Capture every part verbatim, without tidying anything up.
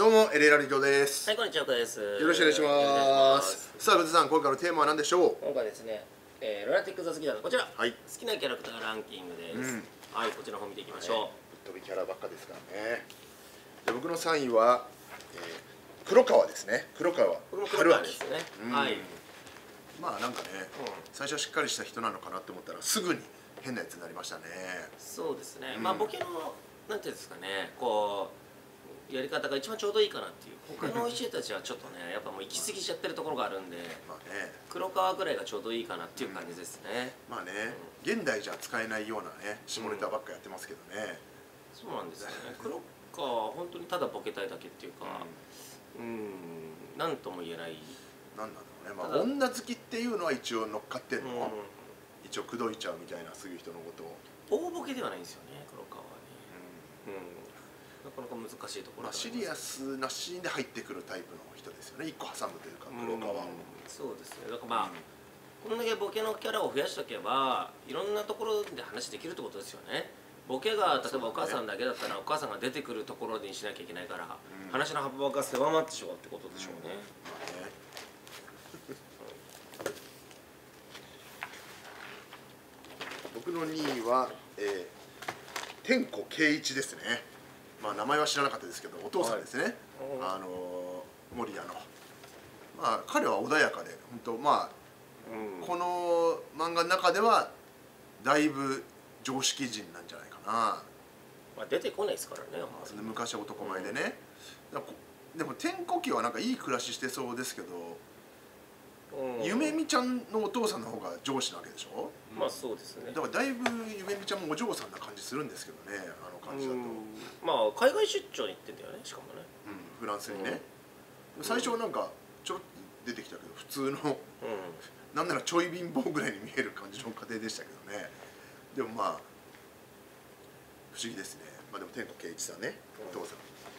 どうもエレラリトです。 はい、こんにちは、岡です。 よろしくお願いします。さあ、グッズさん、今回のテーマは何でしょう。 今回ですね、えー、ロラティック雑技団のこちら、 はい、 好きなキャラクターランキングです。うん、はい、こちらの方見ていきましょう。 ね、ぶっ飛びキャラばっかですからね。で、僕のさんいは、えー、黒川ですね。黒川春明ですね。はい。まあなんかね、うん、最初はしっかりした人なのかなって思ったらすぐに変なやつになりましたね。 そうですね。うん、まあボケのなんていうんですかね、こうやり方が一番ちょうどいいかなっていう。他の人たちはちょっとね、やっぱもう行き過ぎちゃってるところがあるんで、まあね、黒川ぐらいがちょうどいいかなっていう感じですね。 うん、まあね、うん、現代じゃ使えないようなね下ネタばっかやってますけどね。 うん、そうなんですよね。黒川は本当にただボケたいだけっていうか、うん、うん、なんとも言えない。 なんだろうね、まあ女好きっていうのは一応乗っかってんの、うん、一応口説いちゃうみたいな、そういう人のことを。 大ボケではないんですよね、黒川はね。うん、うん、なかなか難しいところ。 まあシリアスなシーンで入ってくるタイプの人ですよね。一個挟むというか黒川を。 そうですね。だからまあ、うん、こんだけボケのキャラを増やしておけばいろんなところで話できるってことですよね。ボケが例えばお母さんだけだったらお母さんが出てくるところにしなきゃいけないから、うん、話の幅が狭まってしまうってことでしょうね。うん、まあね僕のにいは、えー、天子圭一ですね。まあ名前は知らなかったですけどお父さんですね、はい、あのー、守屋の。まあ彼は穏やかで本当まあ、うん、この漫画の中ではだいぶ常識人なんじゃないかな。 まあ出てこないですからね。 昔は男前でね、うん、でも天子家はなんかいい暮らししてそうですけど、ゆめみちゃんのお父さんの方が上司なわけでしょ。 まあそうですね。 だからだいぶゆめみちゃんもお嬢さんな感じするんですけどね、あの感じだと。 まあ海外出張に行ってんだよね、しかもね。 うん、フランスにね。最初はなんかちょろっと出てきたけど普通の、うん、なんならちょい貧乏ぐらいに見える感じの家庭でしたけどね。でもまあ不思議ですね。まあでも天子圭一さんね、お父さん。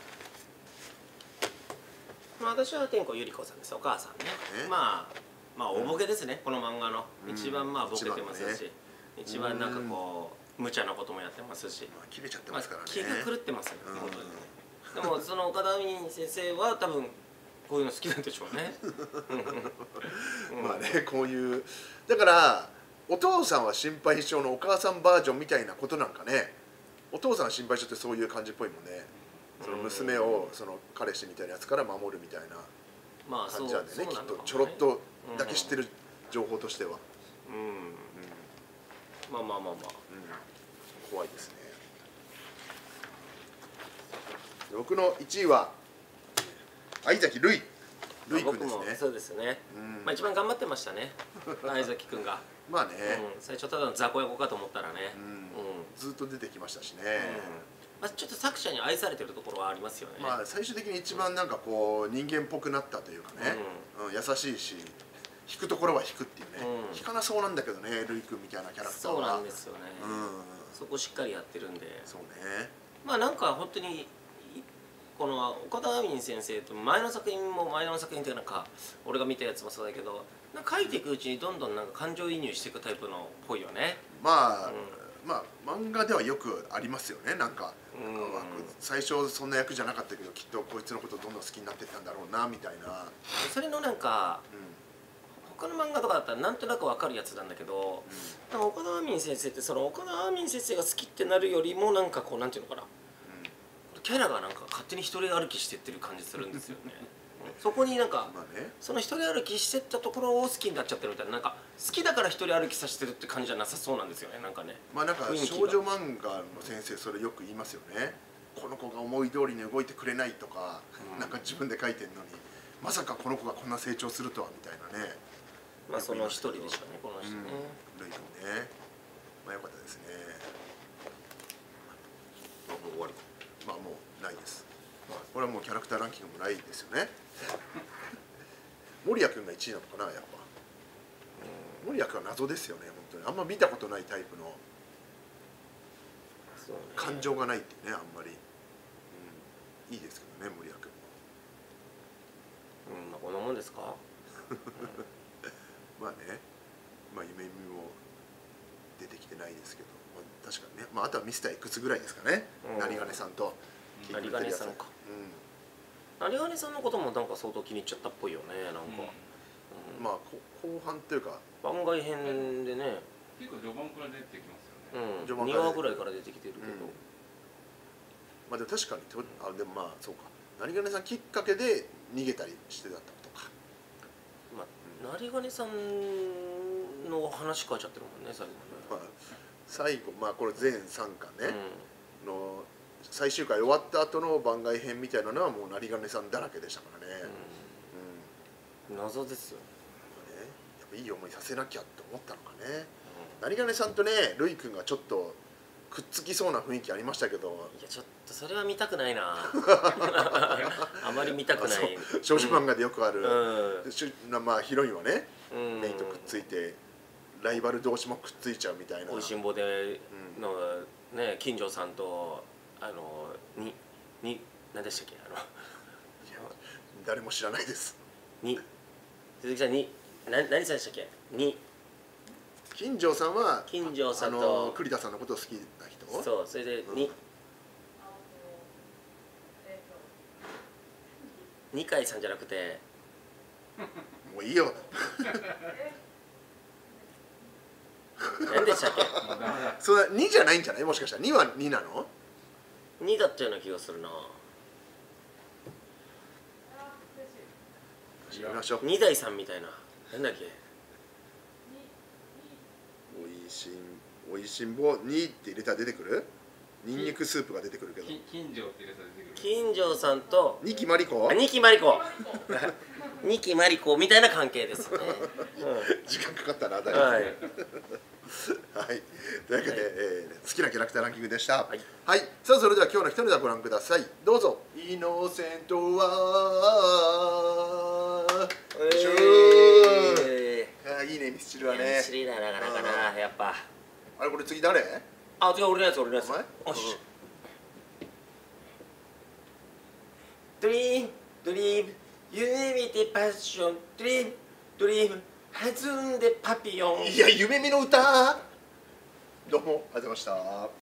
まあ私は天子百合子さんです、お母さんね。まあまあ大ボケですね、この漫画の一番まあボケてますし、一番なんかこう無茶なこともやってますし、 切れちゃってますからね。 気が狂ってますよね、本当に。でもその岡田美音先生は多分こういうの好きなんでしょうね。 まあね、こういうだからお父さんは心配性のお母さんバージョンみたいなことなんかね。お父さんは心配性ってそういう感じっぽいもんね。その娘をその彼氏みたいなやつから守るみたいな感じなんでね、きっとちょろっとだけ知ってる情報としては。うん、うん、 まあまあまあまあ、うん、 怖いですね。僕のいちいは相崎るいるいくんですね。 そうですね、まあ一番頑張ってましたね、相崎くんが。 まあね、 最初ただの雑魚役かと思ったらね、 ずっと出てきましたしね。 まあちょっと作者に愛されてるところはありますよね。 まあ最終的に一番なんかこう人間っぽくなったというかね、優しいし引くところは引くっていうね、引かなそうなんだけどね、るいくんみたいなキャラクターは。 そうなんですよね、そこしっかりやってるんで。 そうね。まあなんか本当にこの岡田亜美先生と前の作品も前の作品ってなんか俺が見たやつもそうだけど、なんか書いていくうちにどんどんなんか感情移入していくタイプのっぽいよね。 まあ、うん、まあ漫画ではよくありますよね。なんか、うん、最初そんな役じゃなかったけどきっとこいつのことどんどん好きになってったんだろうなみたいな。 それのなんか、うん、他の漫画とかだったらなんとなくわかるやつなんだけど、うん、なんか岡田亜美先生ってその岡田亜美先生が好きってなるよりもなんかこうなんていうのかな、キャラがなんか勝手に一人歩きしてってる感じするんですよね。そこになんか、まあね、その一人歩きしてったところを好きになっちゃってるみたいな、なんか好きだから一人歩きさせてるって感じじゃなさそうなんですよね、なんかね。 まあなんか少女漫画の先生それよく言いますよね。この子が思い通りに動いてくれないとか、うん、なんか自分で書いてるのにまさかこの子がこんな成長するとはみたいなね。 まあその一人でしょうね、この人ね。 るいくんね。まあよかったですね。もう終わり。まあもうないです。これはもうキャラクターランキングもないですよね。守屋君がいちいなのかな、やっぱ。守屋君は謎ですよね、本当に。あんま見たことないタイプの感情がないっていうね、あんまり。うん、いいですけどね、守屋君も。うん、まあこんなもんですか。 まあね、まあ夢見も出てきてないですけど、まあ、確かにね、まああとはミスターいくつぐらいですかね、有金さんと。 有金さんか。 有金さんのこともなんか相当気に入っちゃったっぽいよねなんか、 うん、まあ後半というか番外編でね結構序盤から出てきますよね、 うん、にわぐらいから出てきてるけど、うん、 まあでも確かにあでもまあそうか有金さんきっかけで逃げたりしてたってことか、 まあ、有金さんの話変えちゃってるもんね最後ね、 まあ、最後まあこれ全さんかんね、うん、の最終回終わった後の番外編みたいなのはもう有金さんだらけでしたからね、 うんうん、謎ですよね、 やっぱいい思いさせなきゃって思ったのかね、うん、有金さんとねるいくんがちょっとくっつきそうな雰囲気ありましたけど、 いやちょっとそれは見たくないなあまり見たくない少女漫画でよくある、 うん、 まあヒロインはね、 うん、 メインとくっついてライバル同士もくっついちゃうみたいな、 おいしんぼでの、うん、ね金城さんとあのにに何でしたっけあの誰も知らないです。 に鈴木さんに何何さんでしたっけに金城さんは金城さんと栗田さんのことを好きな人、 そうそれでに、うん、二階さんじゃなくてもういいよ何でしたっけそれにじゃないんじゃない、もしかしたらにはになのにだったような気がするな。 知りましょう。 二代さんみたいななんだっけおいしんおいしんぼにって入れたら出てくるニンニクスープが出てくるけど、 金城って入れたら出てくる金城さんと二木真理子二木真理子二木真理子みたいな関係ですね、 うん、時間かかったなだいぶ、 はいはい、というわけで、はい、えー、好きなキャラクターランキングでした。はい、 はい、 さあそれでは今日の一ネタご覧ください。どうぞ。イノセントは、えー、あいいねミスチルはね。 ミスチルだなかなかなやっぱ。 あれこれ次誰？ あ違う俺のやつ俺のやつ。 お前？ よし。ドリームドリーム夢見てパッションドリームドリーム弾んでパピヨン。 いや夢見の歌。どうもありがとうございました。